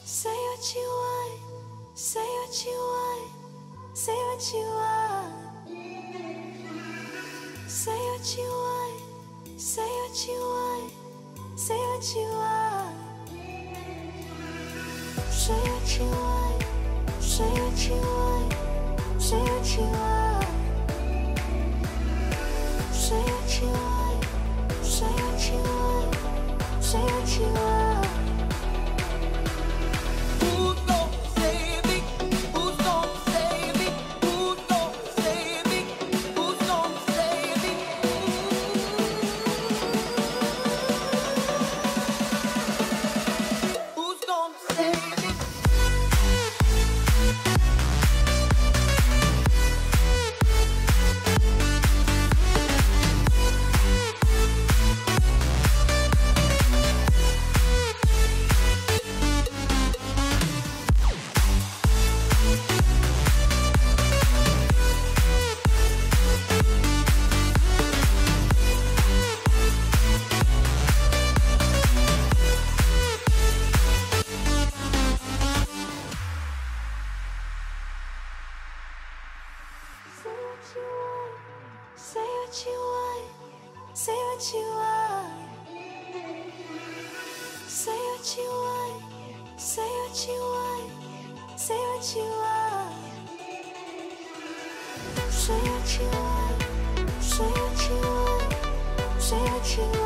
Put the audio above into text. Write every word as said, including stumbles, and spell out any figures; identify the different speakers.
Speaker 1: Say what you want, say what you want, say what you want. Say what you want, say what you want, say what you want. Say what you want, say what you want, say what you want. Say what you want, say what you want, say what you want.
Speaker 2: Who's gonna save me? Who's gonna save me? Who's gonna save me? Who's gonna save me? Who's gonna save me?
Speaker 1: Say what you want, say what you want. Say what you want, say what you want, say what you want. Say what you want, say what you want, say what you want.